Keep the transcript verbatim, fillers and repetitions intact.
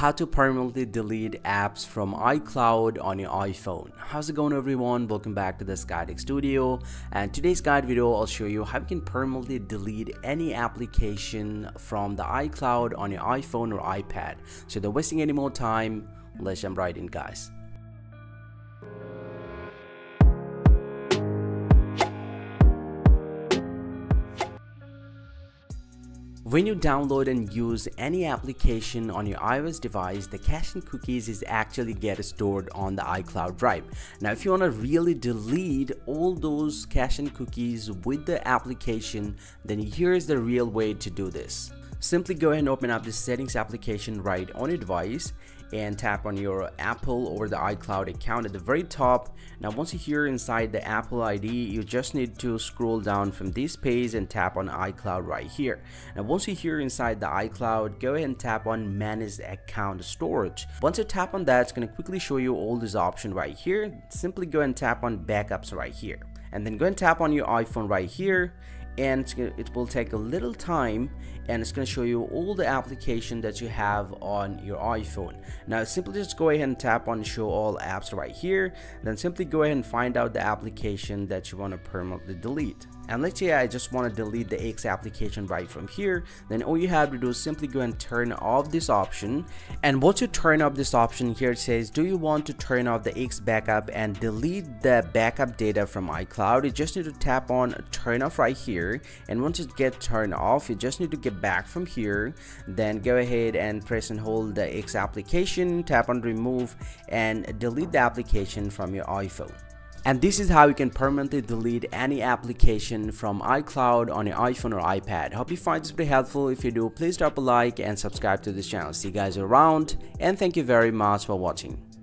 how to permanently delete apps from iCloud on your iPhone. How's it going, everyone? Welcome back to this guiding studio, and today's guide video I'll show you how you can permanently delete any application from the iCloud on your iPhone or iPad. So without wasting any more time, let's jump right in, guys. When you download and use any application on your iOS device, the cache and cookies is actually get stored on the iCloud drive. Now, if you want to really delete all those cache and cookies with the application, then here's the real way to do this. Simply go ahead and open up the settings application right on your device and tap on your Apple or the iCloud account at the very top. Now, once you're here inside the Apple I D, you just need to scroll down from this page and tap on iCloud right here. Now, once you're here inside the iCloud, go ahead and tap on Manage Account Storage. Once you tap on that, it's going to quickly show you all these options right here. Simply go ahead and tap on Backups right here, and then go and tap on your iPhone right here. And it's gonna, it will take a little time, and it's going to show you all the application that you have on your iPhone. Now, simply just go ahead and tap on show all apps right here, then simply go ahead and find out the application that you want to permanently delete. And let's say I just want to delete the X application right from here. Then all you have to do is simply go and turn off this option. And once you turn off this option, here it says, do you want to turn off the X backup and delete the backup data from iCloud? You just need to tap on turn off right here. And once it gets turned off, you just need to get back from here. Then go ahead and press and hold the X application, tap on remove, and delete the application from your iPhone. And this is how you can permanently delete any application from iCloud on your iPhone or iPad. Hope you find this pretty helpful. If you do, please drop a like and subscribe to this channel. See you guys around, and thank you very much for watching.